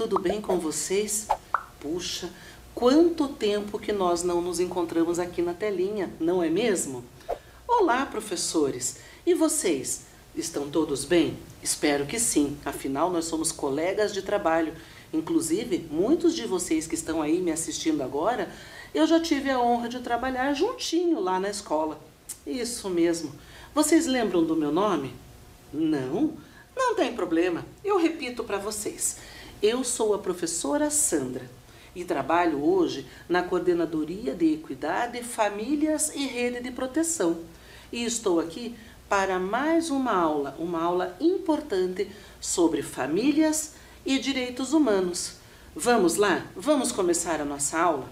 tudo bem com vocês? Puxa, quanto tempo que nós não nos encontramos aqui na telinha, não é mesmo? Olá, professores! E vocês? Estão todos bem? Espero que sim, afinal nós somos colegas de trabalho. Inclusive, muitos de vocês que estão aí me assistindo agora, eu já tive a honra de trabalhar juntinho lá na escola. Isso mesmo. Vocês lembram do meu nome? Não? Não tem problema, eu repito para vocês. Eu sou a professora Sandra e trabalho hoje na Coordenadoria de Equidade, Famílias e Rede de Proteção. E estou aqui para mais uma aula importante sobre famílias e direitos humanos. Vamos lá? Vamos começar a nossa aula?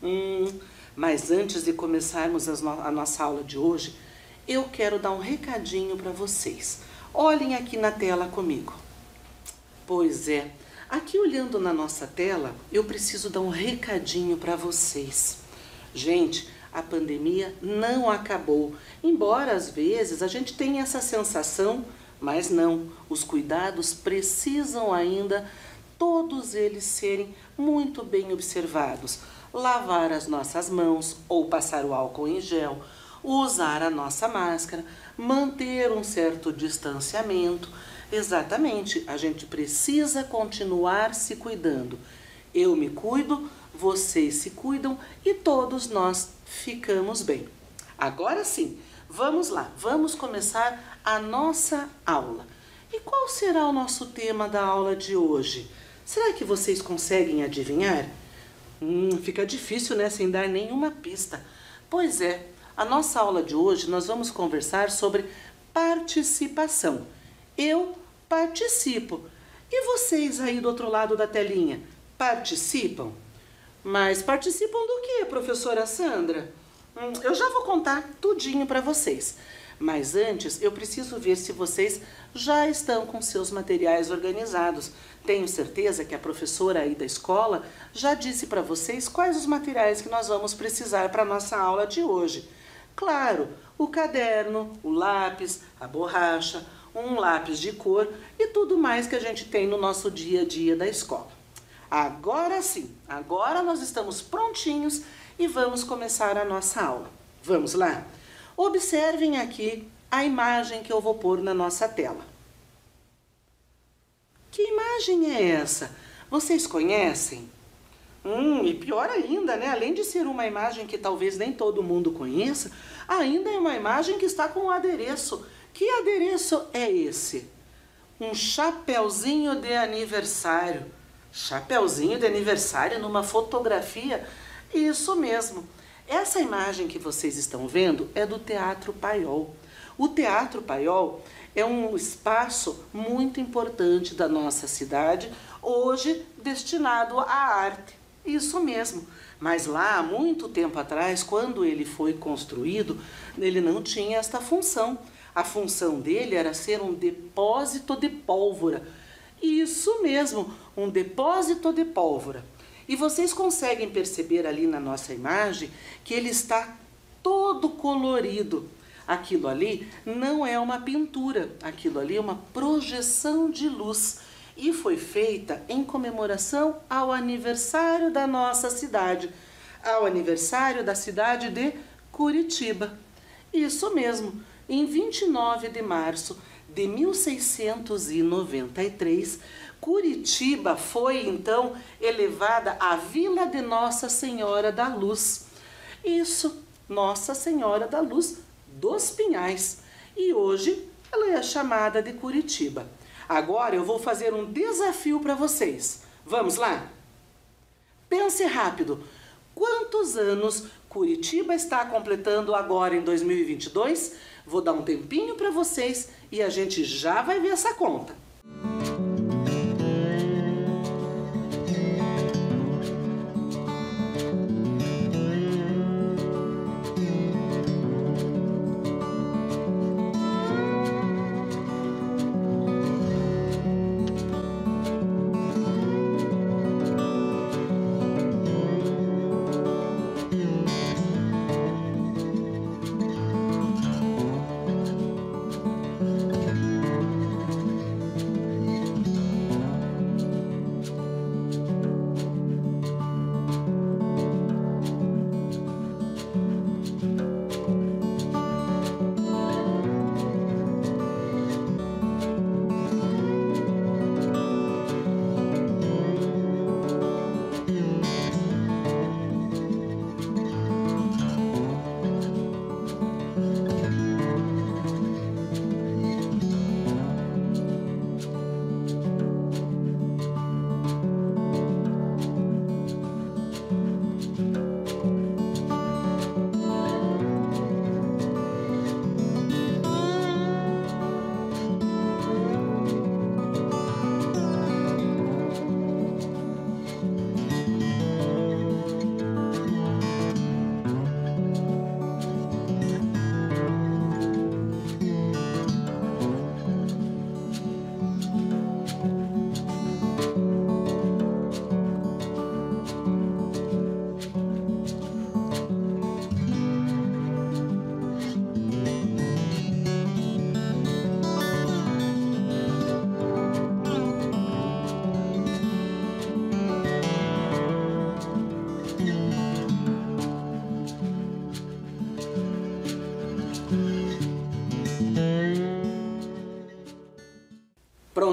Mas antes de começarmos a nossa aula de hoje, eu quero dar um recadinho para vocês. Olhem aqui na tela comigo. Pois é, aqui olhando na nossa tela, eu preciso dar um recadinho para vocês. Gente, a pandemia não acabou, embora às vezes a gente tenha essa sensação, mas não, os cuidados precisam ainda, todos eles serem muito bem observados. Lavar as nossas mãos ou passar o álcool em gel, usar a nossa máscara, manter um certo distanciamento. Exatamente, a gente precisa continuar se cuidando. Eu me cuido, vocês se cuidam e todos nós ficamos bem. Agora sim, vamos lá, vamos começar a nossa aula. E qual será o nosso tema da aula de hoje? Será que vocês conseguem adivinhar? Fica difícil, né, sem dar nenhuma pista. Pois é, a nossa aula de hoje nós vamos conversar sobre participação. Eu participo. E vocês aí do outro lado da telinha, participam? Mas participam do quê, professora Sandra? Eu já vou contar tudinho para vocês. Mas antes, eu preciso ver se vocês já estão com seus materiais organizados. Tenho certeza que a professora aí da escola já disse para vocês quais os materiais que nós vamos precisar para a nossa aula de hoje. Claro, o caderno, o lápis, a borracha, um lápis de cor e tudo mais que a gente tem no nosso dia a dia da escola. Agora sim, agora nós estamos prontinhos e vamos começar a nossa aula. Vamos lá? Observem aqui a imagem que eu vou pôr na nossa tela. Que imagem é essa? Vocês conhecem? E pior ainda, né? Além de ser uma imagem que talvez nem todo mundo conheça, ainda é uma imagem que está com um adereço. Que adereço é esse? Um chapeuzinho de aniversário. Chapeuzinho de aniversário numa fotografia? Isso mesmo. Essa imagem que vocês estão vendo é do Teatro Paiol. O Teatro Paiol é um espaço muito importante da nossa cidade, hoje destinado à arte. Isso mesmo. Mas lá, há muito tempo atrás, quando ele foi construído, ele não tinha esta função. A função dele era ser um depósito de pólvora. Isso mesmo, um depósito de pólvora. E vocês conseguem perceber ali na nossa imagem que ele está todo colorido. Aquilo ali não é uma pintura, aquilo ali é uma projeção de luz. E foi feita em comemoração ao aniversário da nossa cidade, ao aniversário da cidade de Curitiba. Isso mesmo, em 29 de março de 1693, Curitiba foi então elevada à Vila de Nossa Senhora da Luz. Isso, Nossa Senhora da Luz dos Pinhais. E hoje ela é chamada de Curitiba. Agora eu vou fazer um desafio para vocês. Vamos lá? Pense rápido. Quantos anos Curitiba está completando agora em 2022? Vou dar um tempinho para vocês e a gente já vai ver essa conta.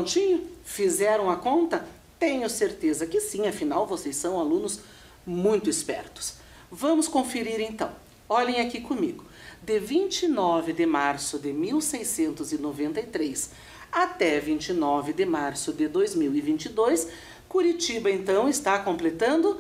Prontinho? Fizeram a conta? Tenho certeza que sim, afinal vocês são alunos muito espertos. Vamos conferir então. Olhem aqui comigo. De 29 de março de 1693 até 29 de março de 2022, Curitiba então está completando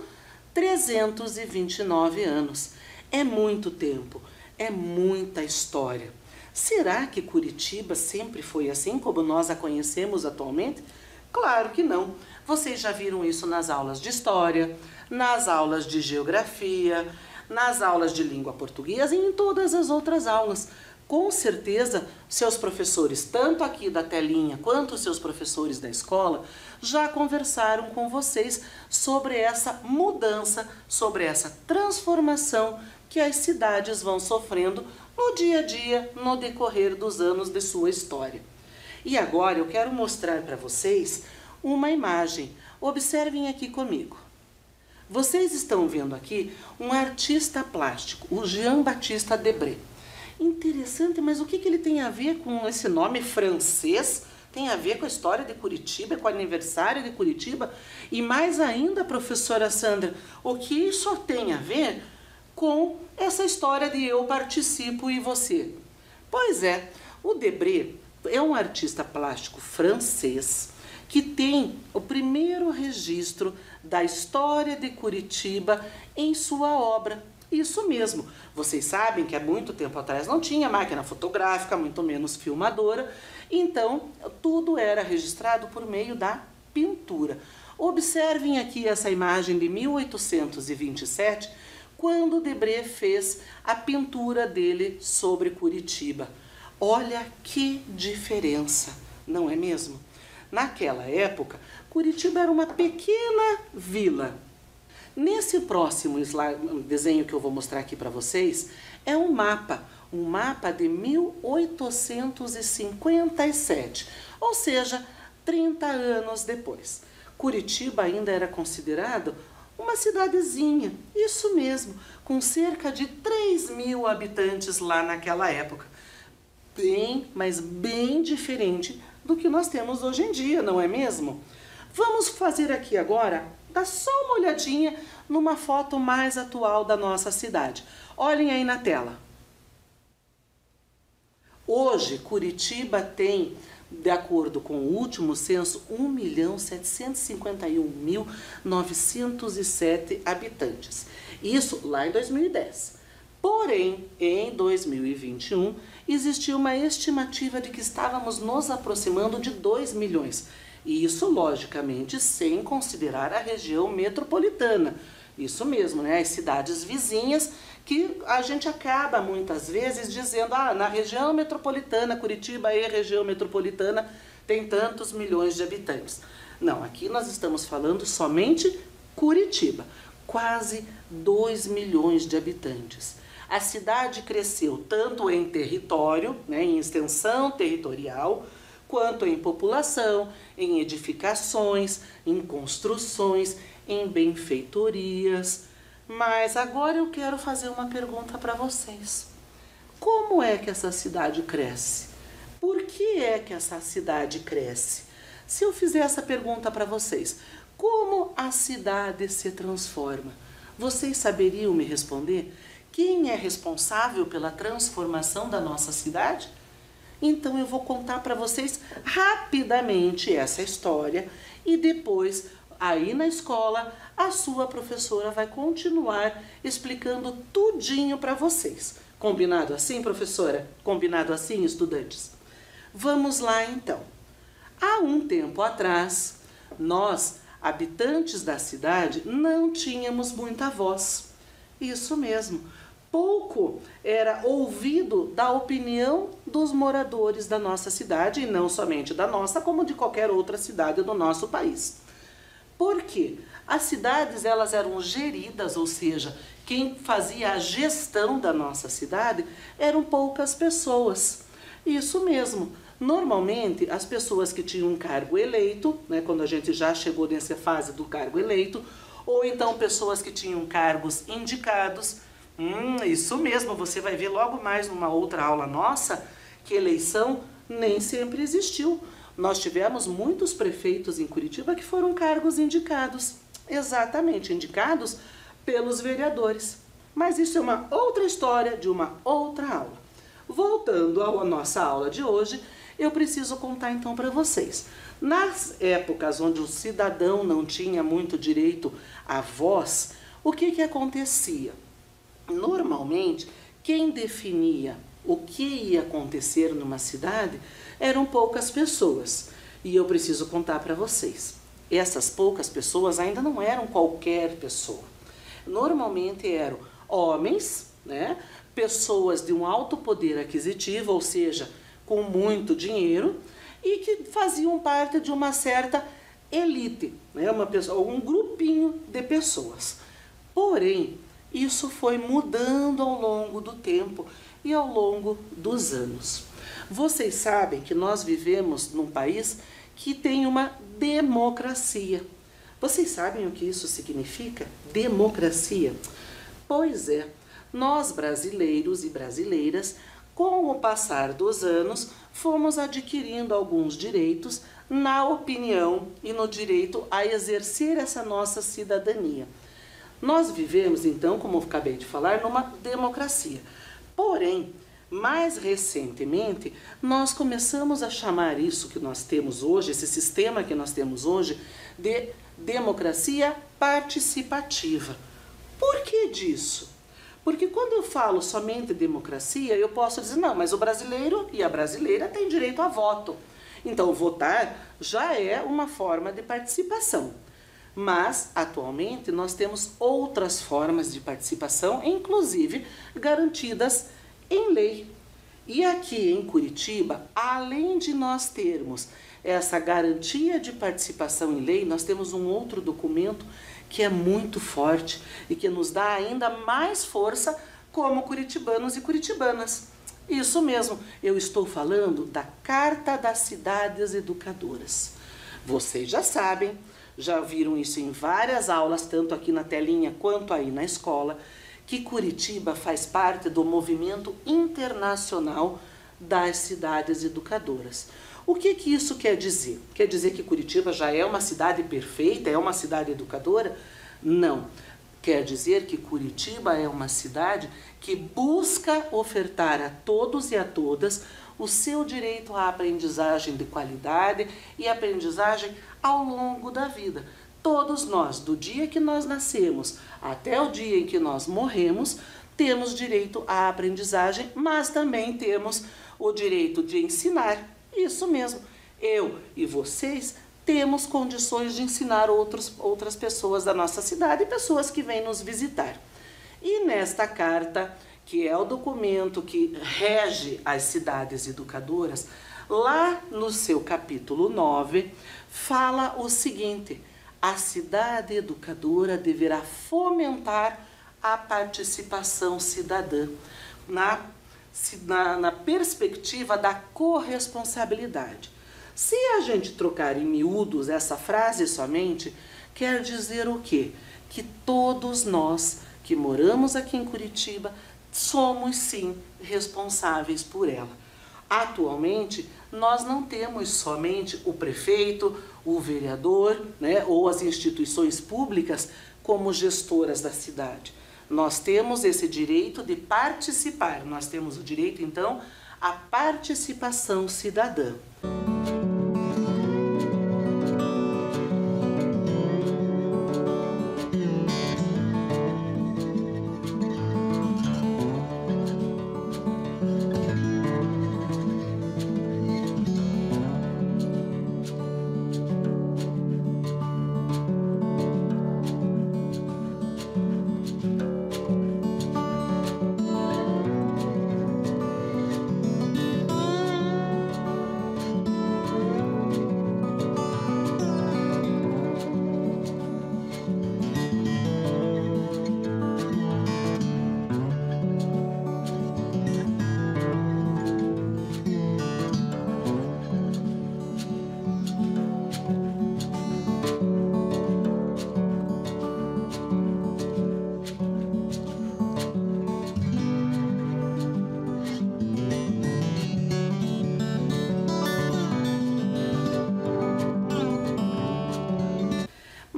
329 anos. É muito tempo, é muita história. Será que Curitiba sempre foi assim como nós a conhecemos atualmente? Claro que não. Vocês já viram isso nas aulas de história, nas aulas de geografia, nas aulas de língua portuguesa e em todas as outras aulas. Com certeza, seus professores, tanto aqui da telinha quanto seus professores da escola, já conversaram com vocês sobre essa mudança, sobre essa transformação que as cidades vão sofrendo no dia a dia, no decorrer dos anos de sua história. E agora eu quero mostrar para vocês uma imagem. Observem aqui comigo. Vocês estão vendo aqui um artista plástico, o Jean Baptiste Debré. Interessante, mas o que ele tem a ver com esse nome francês? Tem a ver com a história de Curitiba, com o aniversário de Curitiba? E mais ainda, professora Sandra, o que isso tem a ver com essa história de eu participo e você? Pois é, o Debré é um artista plástico francês que tem o primeiro registro da história de Curitiba em sua obra. Isso mesmo, vocês sabem que há muito tempo atrás não tinha máquina fotográfica, muito menos filmadora, então tudo era registrado por meio da pintura. Observem aqui essa imagem de 1827, quando Debré fez a pintura dele sobre Curitiba. Olha que diferença, não é mesmo? Naquela época, Curitiba era uma pequena vila. Nesse próximo desenho que eu vou mostrar aqui para vocês, é um mapa de 1857, ou seja, 30 anos depois. Curitiba ainda era considerado uma cidadezinha, isso mesmo, com cerca de 3.000 habitantes lá naquela época. Bem, mas bem diferente do que nós temos hoje em dia, não é mesmo? Vamos fazer aqui agora, dá só uma olhadinha numa foto mais atual da nossa cidade. Olhem aí na tela. Hoje, Curitiba tem, de acordo com o último censo, 1.751.907 habitantes. Isso lá em 2010. Porém, em 2021, existiu uma estimativa de que estávamos nos aproximando de 2 milhões. E isso, logicamente, sem considerar a região metropolitana. Isso mesmo, né? As cidades vizinhas que a gente acaba, muitas vezes, dizendo na região metropolitana, Curitiba é região metropolitana, tem tantos milhões de habitantes. Não, aqui nós estamos falando somente Curitiba. Quase 2 milhões de habitantes. A cidade cresceu tanto em território, né, em extensão territorial, quanto em população, em edificações, em construções, em benfeitorias. Mas agora eu quero fazer uma pergunta para vocês. Como é que essa cidade cresce? Por que é que essa cidade cresce? Se eu fizer essa pergunta para vocês, como a cidade se transforma? Vocês saberiam me responder? Quem é responsável pela transformação da nossa cidade? Então eu vou contar para vocês rapidamente essa história e depois, aí na escola, a sua professora vai continuar explicando tudinho para vocês. Combinado assim, professora? Combinado assim, estudantes? Vamos lá então. Há um tempo atrás, nós, habitantes da cidade, não tínhamos muita voz. Isso mesmo. Pouco era ouvido da opinião dos moradores da nossa cidade, e não somente da nossa, como de qualquer outra cidade do nosso país. Por quê? As cidades, elas eram geridas, ou seja, quem fazia a gestão da nossa cidade eram poucas pessoas. Isso mesmo. Normalmente, as pessoas que tinham um cargo eleito, né, quando a gente já chegou nessa fase do cargo eleito, ou então pessoas que tinham cargos indicados. Isso mesmo, você vai ver logo mais numa outra aula nossa que eleição nem sempre existiu. Nós tivemos muitos prefeitos em Curitiba que foram cargos indicados, exatamente, indicados pelos vereadores. Mas isso é uma outra história de uma outra aula. Voltando à nossa aula de hoje, eu preciso contar então para vocês. Nas épocas onde o cidadão não tinha muito direito à voz, o que acontecia? Normalmente, quem definia o que ia acontecer numa cidade eram poucas pessoas. E eu preciso contar para vocês. Essas poucas pessoas ainda não eram qualquer pessoa. Normalmente eram homens, né? Pessoas de um alto poder aquisitivo, ou seja, com muito dinheiro, e que faziam parte de uma certa elite, né? Um grupinho de pessoas. Porém, isso foi mudando ao longo do tempo e ao longo dos anos. Vocês sabem que nós vivemos num país que tem uma democracia. Vocês sabem o que isso significa? Democracia? Pois é, nós brasileiros e brasileiras, com o passar dos anos, fomos adquirindo alguns direitos na opinião e no direito a exercer essa nossa cidadania. Nós vivemos, então, como eu acabei de falar, numa democracia. Porém, mais recentemente, nós começamos a chamar isso que nós temos hoje, esse sistema que nós temos hoje, de democracia participativa. Por que disso? Porque quando eu falo somente democracia, eu posso dizer, não, mas o brasileiro e a brasileira têm direito a voto. Então, votar já é uma forma de participação. Mas, atualmente, nós temos outras formas de participação, inclusive garantidas em lei. E aqui em Curitiba, além de nós termos essa garantia de participação em lei, nós temos um outro documento que é muito forte e que nos dá ainda mais força como curitibanos e curitibanas. Isso mesmo, eu estou falando da Carta das Cidades Educadoras. Vocês já sabem, já viram isso em várias aulas, tanto aqui na telinha quanto aí na escola, que Curitiba faz parte do movimento internacional das cidades educadoras. O que isso quer dizer? Quer dizer que Curitiba já é uma cidade perfeita, é uma cidade educadora? Não. Quer dizer que Curitiba é uma cidade que busca ofertar a todos e a todas o seu direito à aprendizagem de qualidade e aprendizagem ao longo da vida. Todos nós, do dia que nós nascemos até o dia em que nós morremos, temos direito à aprendizagem, mas também temos o direito de ensinar. Isso mesmo, eu e vocês temos condições de ensinar outras pessoas da nossa cidade e pessoas que vêm nos visitar. E nesta carta, que é o documento que rege as cidades educadoras, lá no seu capítulo 9, fala o seguinte: a cidade educadora deverá fomentar a participação cidadã na perspectiva da corresponsabilidade. Se a gente trocar em miúdos essa frase somente, quer dizer o quê? Que todos nós que moramos aqui em Curitiba somos sim responsáveis por ela. Atualmente, nós não temos somente o prefeito, o vereador, né, ou as instituições públicas como gestoras da cidade. Nós temos esse direito de participar, nós temos o direito, então, à participação cidadã.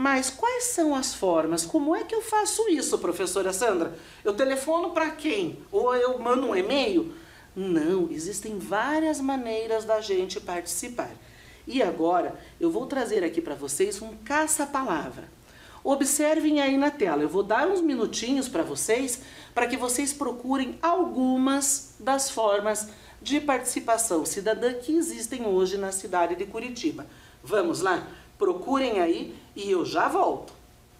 Mas quais são as formas? Como é que eu faço isso, professora Sandra? Eu telefono para quem? Ou eu mando um e-mail? Não, existem várias maneiras da gente participar. E agora eu vou trazer aqui para vocês um caça-palavra. Observem aí na tela, eu vou dar uns minutinhos para que vocês procurem algumas das formas de participação cidadã que existem hoje na cidade de Curitiba. Vamos lá? Procurem aí e eu já volto.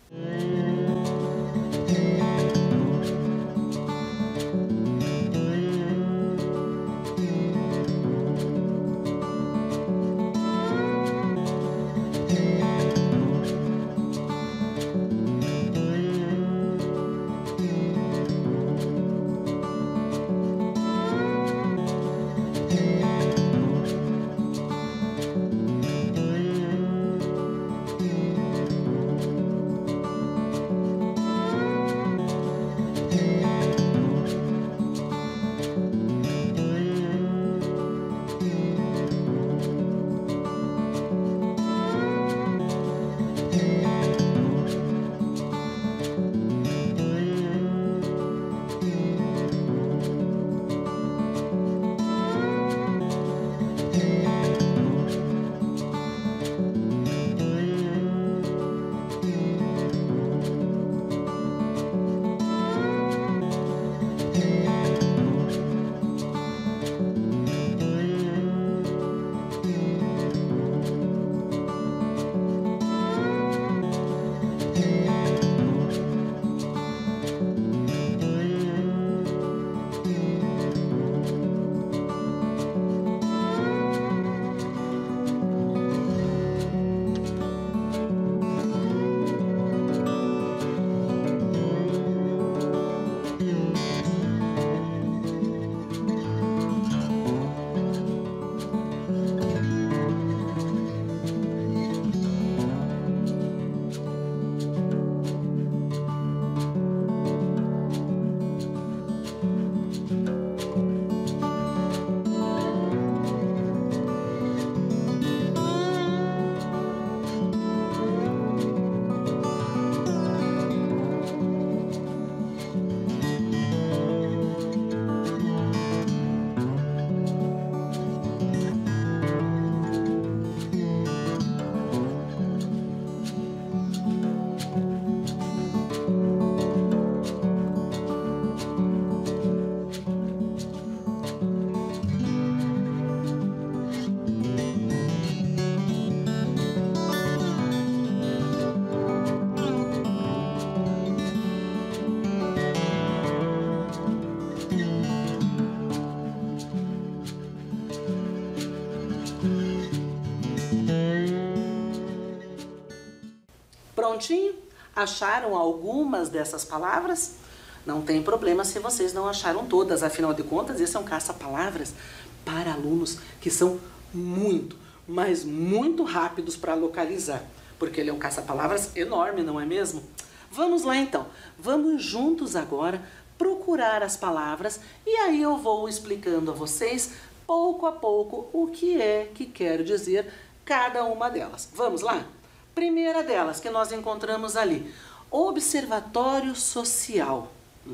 Prontinho? Acharam algumas dessas palavras? Não tem problema se vocês não acharam todas, afinal de contas, esse é um caça-palavras para alunos que são muito, mas muito rápidos para localizar, porque ele é um caça-palavras enorme, não é mesmo? Vamos lá então, vamos juntos agora procurar as palavras e aí eu vou explicando a vocês pouco a pouco o que é que quer dizer cada uma delas. Vamos lá? Primeira delas que nós encontramos ali, observatório social.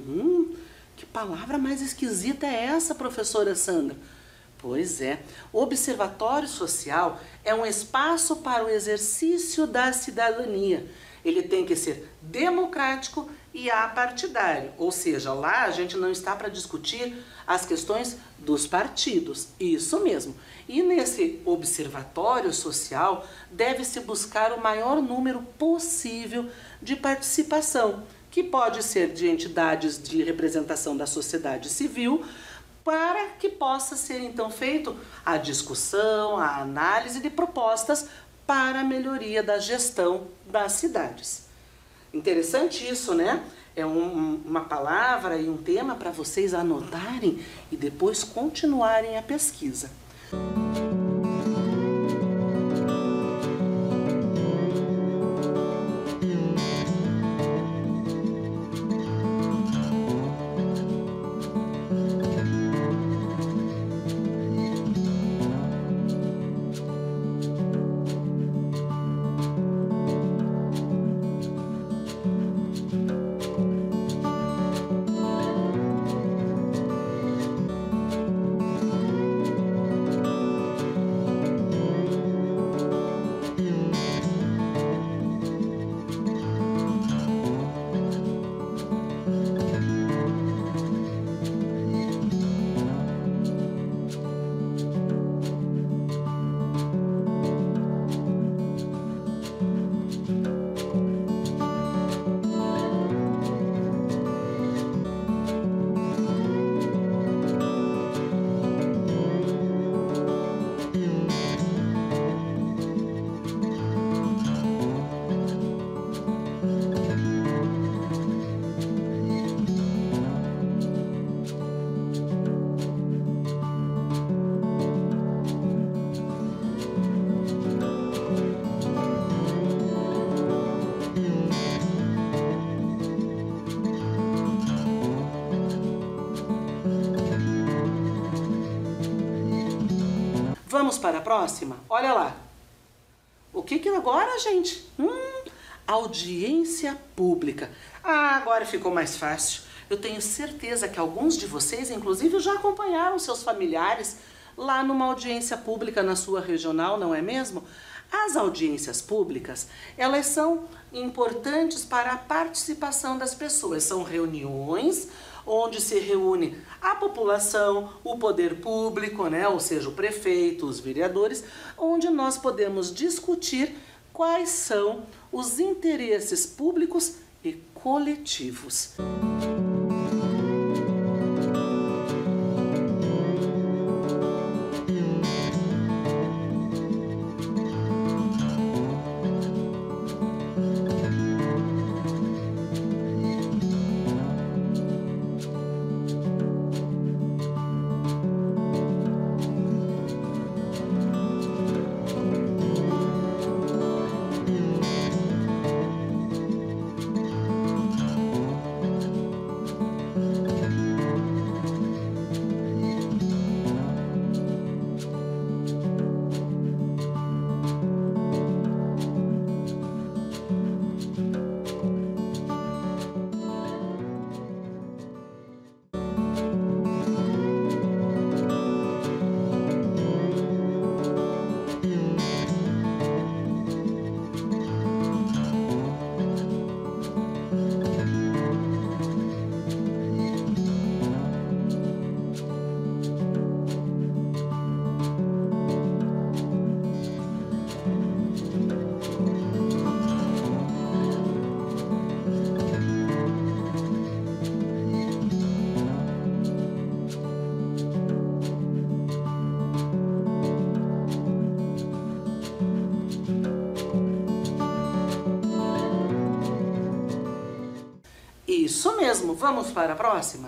Que palavra mais esquisita é essa, professora Sandra? Pois é, o observatório social é um espaço para o exercício da cidadania. Ele tem que ser democrático e apartidário, ou seja, lá a gente não está para discutir as questões dos partidos, isso mesmo. E nesse observatório social deve-se buscar o maior número possível de participação, que pode ser de entidades de representação da sociedade civil, para que possa ser então feito a discussão, a análise de propostas para a melhoria da gestão das cidades. Interessante isso, né? É uma palavra e um tema para vocês anotarem e depois continuarem a pesquisa. Vamos para a próxima? Olha lá. O que agora, gente? Audiência pública. Ah, agora ficou mais fácil. Eu tenho certeza que alguns de vocês, inclusive, já acompanharam seus familiares lá numa audiência pública na sua regional, não é mesmo? As audiências públicas, elas são importantes para a participação das pessoas. São reuniões onde se reúne a população, o poder público, né? Ou seja, o prefeito, os vereadores, onde nós podemos discutir quais são os interesses públicos e coletivos. Isso mesmo, vamos para a próxima?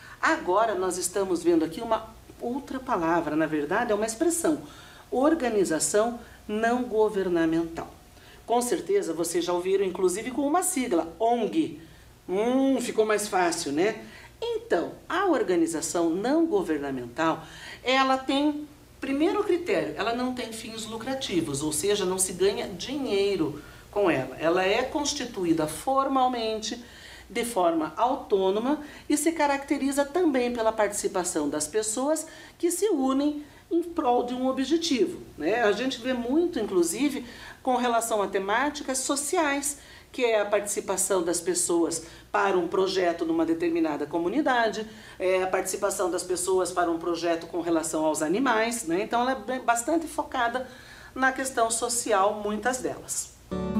Agora nós estamos vendo aqui uma outra palavra, na verdade é uma expressão, organização não governamental. Com certeza vocês já ouviram, inclusive com uma sigla, ONG. Ficou mais fácil, né? Então, a organização não governamental, ela tem, primeiro critério, ela não tem fins lucrativos, ou seja, não se ganha dinheiro com ela. Ela é constituída formalmente, de forma autônoma e se caracteriza também pela participação das pessoas que se unem em prol de um objetivo, né? A gente vê muito, inclusive, com relação a temáticas sociais, que é a participação das pessoas para um projeto numa determinada comunidade, a participação das pessoas para um projeto com relação aos animais, né? Então ela é bastante focada na questão social, muitas delas.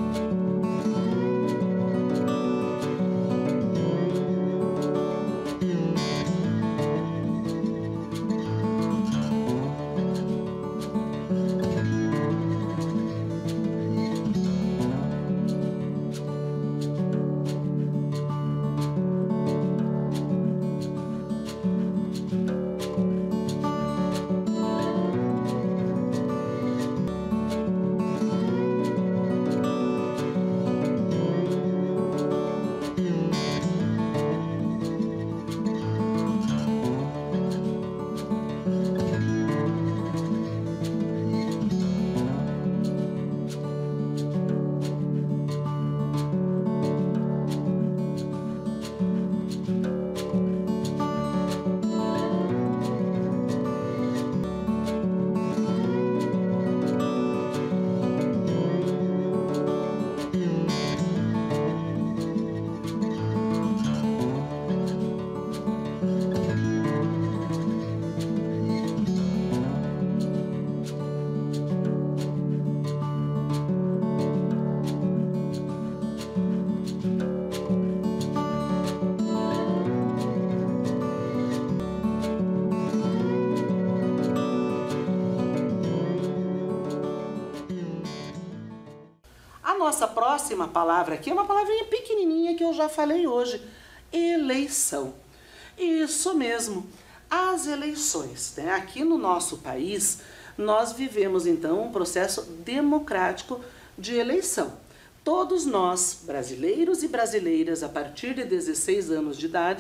Nossa próxima palavra aqui é uma palavrinha pequenininha que eu já falei hoje, eleição. Isso mesmo, as eleições, né? Aqui no nosso país, nós vivemos então um processo democrático de eleição. Todos nós, brasileiros e brasileiras, a partir de 16 anos de idade,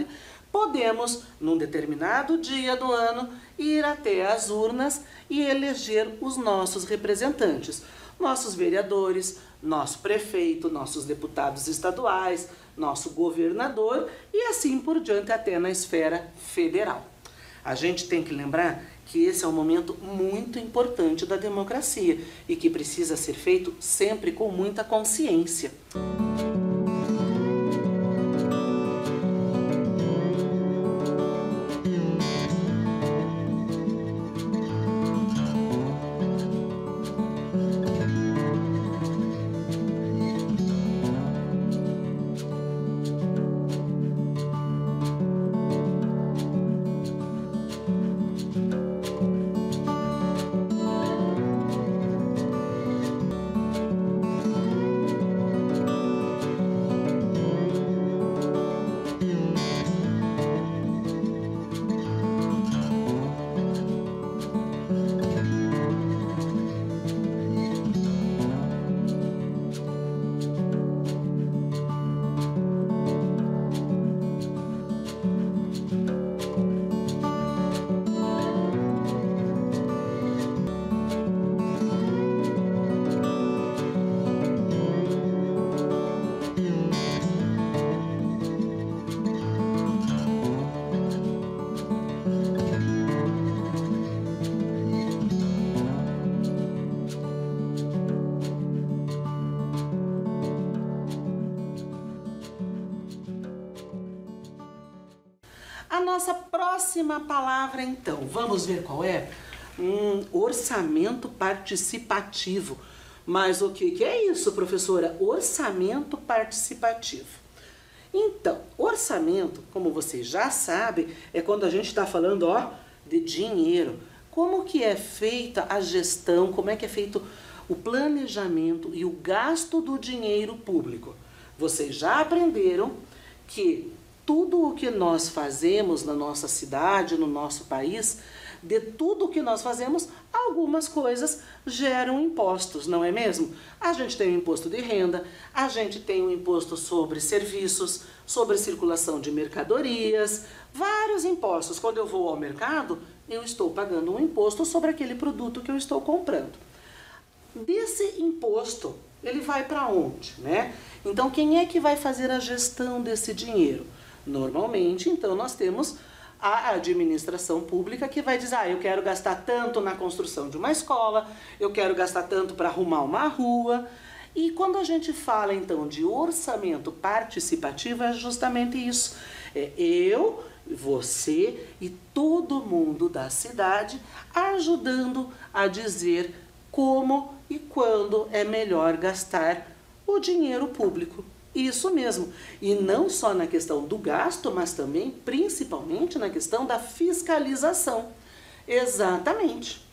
podemos, num determinado dia do ano, ir até as urnas e eleger os nossos representantes, nossos vereadores, nosso prefeito, nossos deputados estaduais, nosso governador e assim por diante até na esfera federal. A gente tem que lembrar que esse é um momento muito importante da democracia e que precisa ser feito sempre com muita consciência. A nossa próxima palavra, então, vamos ver qual é? Orçamento participativo. Mas o que é isso, professora? Orçamento participativo. Então, orçamento, como vocês já sabem, é quando a gente está falando, de dinheiro. Como que é feita a gestão, como é que é feito o planejamento e o gasto do dinheiro público. Vocês já aprenderam que tudo o que nós fazemos na nossa cidade, no nosso país, de tudo o que nós fazemos, algumas coisas geram impostos, não é mesmo? A gente tem o imposto de renda, a gente tem o imposto sobre serviços, sobre circulação de mercadorias, vários impostos. Quando eu vou ao mercado, eu estou pagando um imposto sobre aquele produto que eu estou comprando. Desse imposto, ele vai para onde, né? Então, quem é que vai fazer a gestão desse dinheiro? Normalmente, então, nós temos a administração pública que vai dizer, eu quero gastar tanto na construção de uma escola, eu quero gastar tanto para arrumar uma rua. E quando a gente fala, então, de orçamento participativo, é justamente isso. É eu, você e todo mundo da cidade ajudando a dizer como e quando é melhor gastar o dinheiro público. Isso mesmo. E não só na questão do gasto, mas também, principalmente, na questão da fiscalização. Exatamente.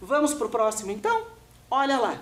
Vamos para o próximo então? Olha lá.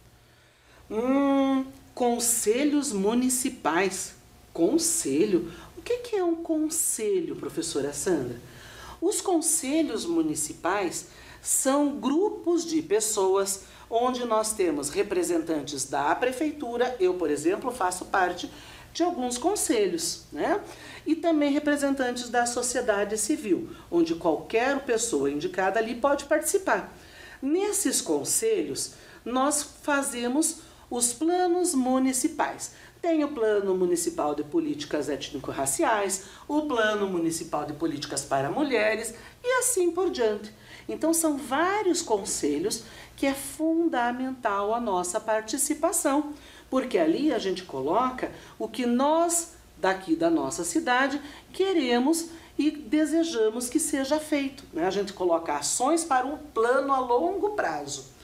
Conselhos municipais. Conselho? O que é um conselho, professora Sandra? Os conselhos municipais são grupos de pessoas onde nós temos representantes da prefeitura. Eu, por exemplo, faço parte de alguns conselhos, né? E também representantes da sociedade civil, onde qualquer pessoa indicada ali pode participar. Nesses conselhos, nós fazemos os planos municipais. Tem o Plano Municipal de Políticas Étnico-Raciais, o Plano Municipal de Políticas para Mulheres e assim por diante. Então são vários conselhos que é fundamental a nossa participação, porque ali a gente coloca o que nós daqui da nossa cidade queremos e desejamos que seja feito, né? A gente coloca ações para um plano a longo prazo.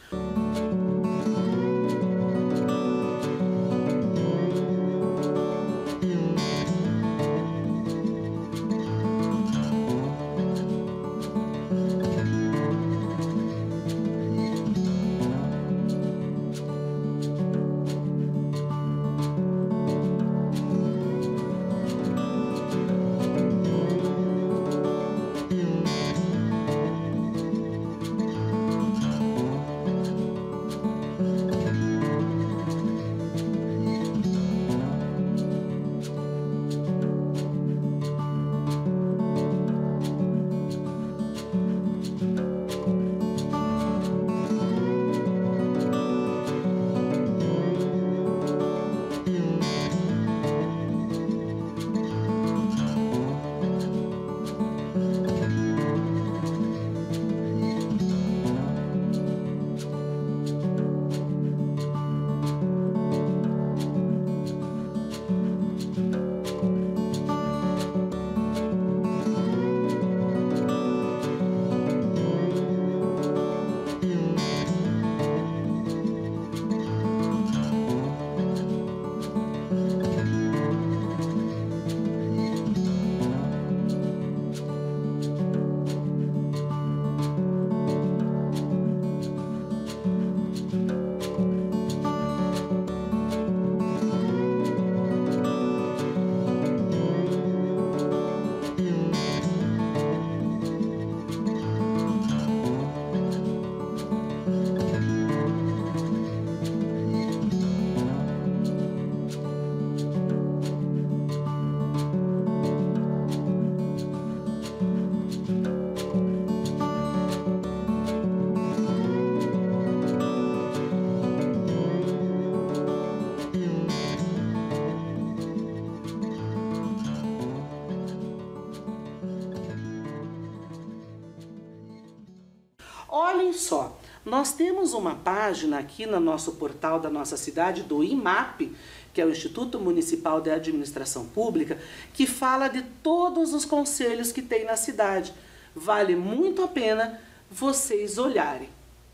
Olhem só, nós temos uma página aqui no nosso portal da nossa cidade, do IMAP, que é o Instituto Municipal de Administração Pública, que fala de todos os conselhos que tem na cidade. Vale muito a pena vocês olharem.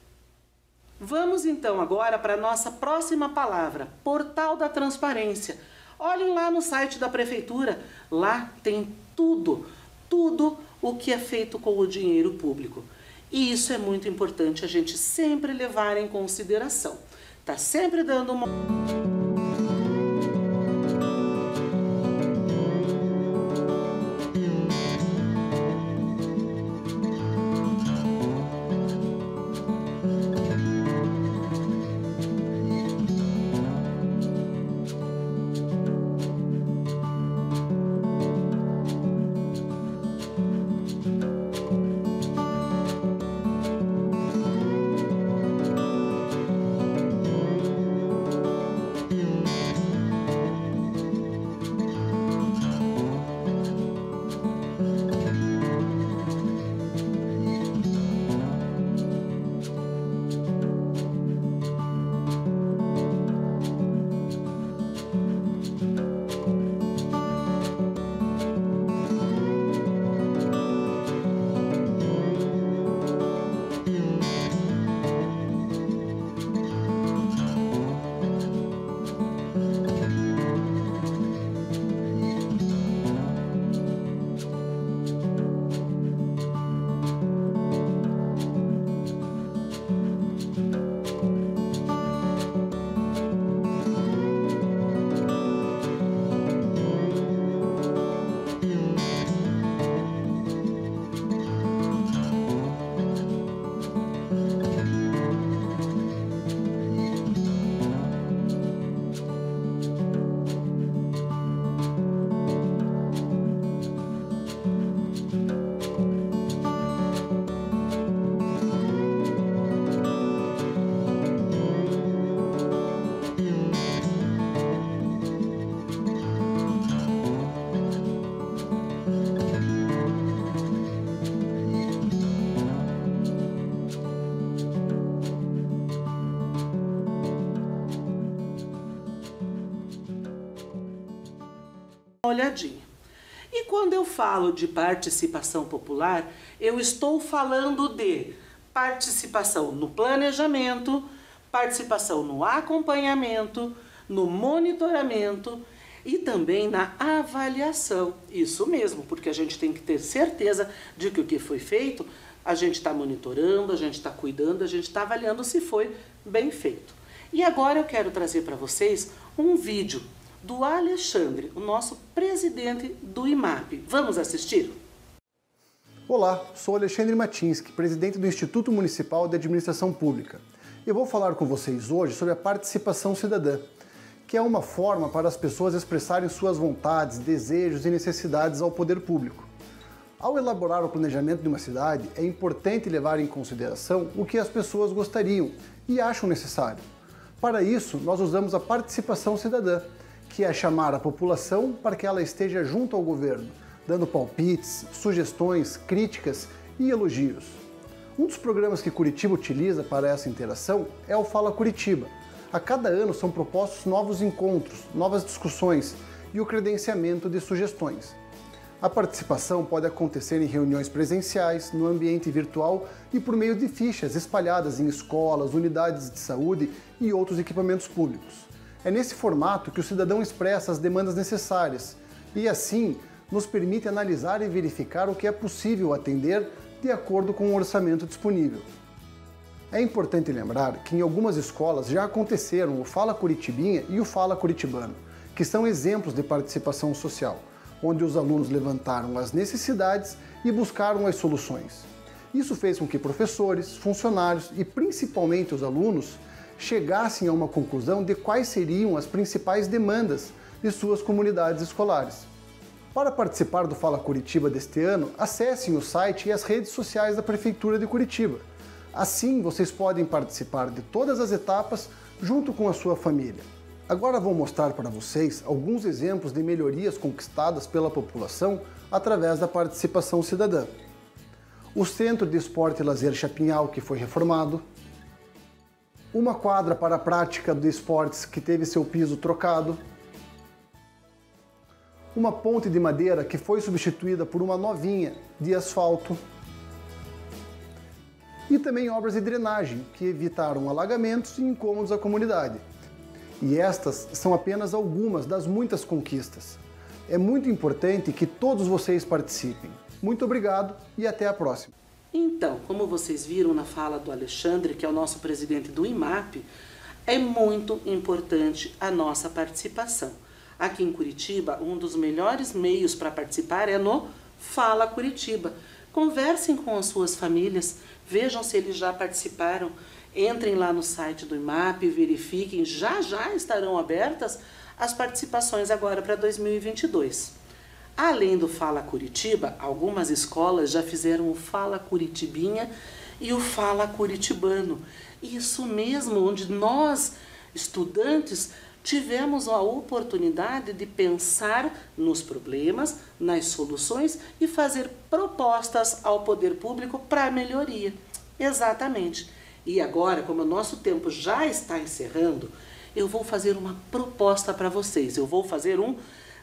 Vamos então agora para a nossa próxima palavra, Portal da Transparência. Olhem lá no site da Prefeitura, lá tem tudo o que é feito com o dinheiro público. E isso é muito importante a gente sempre levar em consideração. Tá sempre dando uma... olhadinha. E quando eu falo de participação popular, eu estou falando de participação no planejamento, participação no acompanhamento, no monitoramento e também na avaliação. Isso mesmo, porque a gente tem que ter certeza de que o que foi feito, a gente está monitorando, a gente está cuidando, a gente está avaliando se foi bem feito. E agora eu quero trazer para vocês um vídeo do Alexandre, o nosso presidente do IMAP. Vamos assistir? Olá, sou Alexandre Matinski, presidente do Instituto Municipal de Administração Pública. Eu vou falar com vocês hoje sobre a participação cidadã, que é uma forma para as pessoas expressarem suas vontades, desejos e necessidades ao poder público. Ao elaborar o planejamento de uma cidade, é importante levar em consideração o que as pessoas gostariam e acham necessário. Para isso, nós usamos a participação cidadã, que é chamar a população para que ela esteja junto ao governo, dando palpites, sugestões, críticas e elogios. Um dos programas que Curitiba utiliza para essa interação é o Fala Curitiba. A cada ano são propostos novos encontros, novas discussões e o credenciamento de sugestões. A participação pode acontecer em reuniões presenciais, no ambiente virtual e por meio de fichas espalhadas em escolas, unidades de saúde e outros equipamentos públicos. É nesse formato que o cidadão expressa as demandas necessárias e, assim, nos permite analisar e verificar o que é possível atender de acordo com o orçamento disponível. É importante lembrar que em algumas escolas já aconteceram o Fala Curitibinha e o Fala Curitibano, que são exemplos de participação social, onde os alunos levantaram as necessidades e buscaram as soluções. Isso fez com que professores, funcionários e principalmente os alunos chegassem a uma conclusão de quais seriam as principais demandas de suas comunidades escolares. Para participar do Fala Curitiba deste ano, acessem o site e as redes sociais da Prefeitura de Curitiba. Assim, vocês podem participar de todas as etapas junto com a sua família. Agora vou mostrar para vocês alguns exemplos de melhorias conquistadas pela população através da participação cidadã. O Centro de Esporte e Lazer Chapinhal, que foi reformado, uma quadra para a prática de esportes que teve seu piso trocado, uma ponte de madeira que foi substituída por uma novinha de asfalto e também obras de drenagem que evitaram alagamentos e incômodos à comunidade. E estas são apenas algumas das muitas conquistas. É muito importante que todos vocês participem. Muito obrigado e até a próxima. Então, como vocês viram na fala do Alexandre, que é o nosso presidente do IMAP, é muito importante a nossa participação. Aqui em Curitiba, um dos melhores meios para participar é no Fala Curitiba. Conversem com as suas famílias, vejam se eles já participaram, entrem lá no site do IMAP, verifiquem, já estarão abertas as participações agora para 2022. Além do Fala Curitiba, algumas escolas já fizeram o Fala Curitibinha e o Fala Curitibano. Isso mesmo, onde nós, estudantes, tivemos a oportunidade de pensar nos problemas, nas soluções e fazer propostas ao poder público para a melhoria. Exatamente. E agora, como o nosso tempo já está encerrando, eu vou fazer uma proposta para vocês. Eu vou fazer um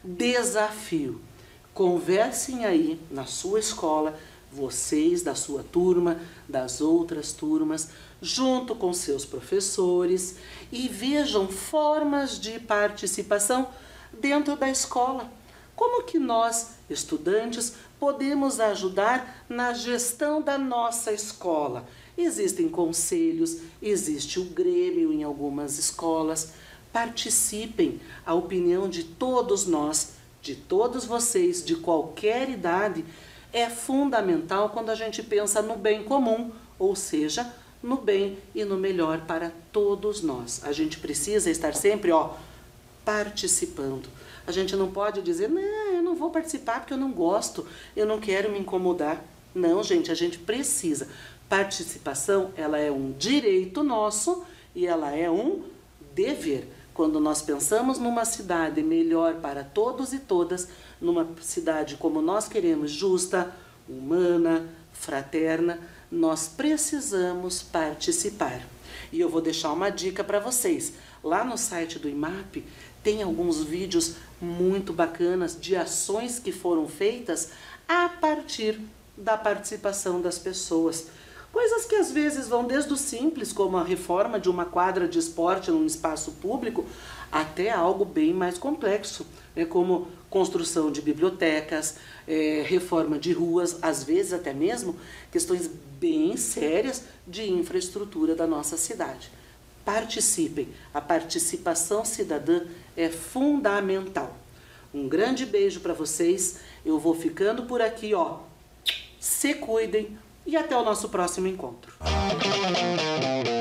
desafio. Conversem aí na sua escola, vocês da sua turma, das outras turmas, junto com seus professores e vejam formas de participação dentro da escola. Como que nós, estudantes, podemos ajudar na gestão da nossa escola? Existem conselhos, existe o Grêmio em algumas escolas. Participem, a opinião de todos nós, de todos vocês, de qualquer idade, é fundamental quando a gente pensa no bem comum, ou seja, no bem e no melhor para todos nós. A gente precisa estar sempre, participando. A gente não pode dizer, não, eu não vou participar porque eu não gosto, eu não quero me incomodar. Não, gente, a gente precisa. Participação, ela é um direito nosso e ela é um dever. Quando nós pensamos numa cidade melhor para todos e todas, numa cidade como nós queremos, justa, humana, fraterna, nós precisamos participar. E eu vou deixar uma dica para vocês. Lá no site do IMAP tem alguns vídeos muito bacanas de ações que foram feitas a partir da participação das pessoas. Coisas que às vezes vão desde o simples, como a reforma de uma quadra de esporte num espaço público, até algo bem mais complexo, né, como construção de bibliotecas, reforma de ruas, às vezes até mesmo questões bem sérias de infraestrutura da nossa cidade. Participem, a participação cidadã é fundamental. Um grande beijo para vocês, eu vou ficando por aqui, ó. Se cuidem e até o nosso próximo encontro.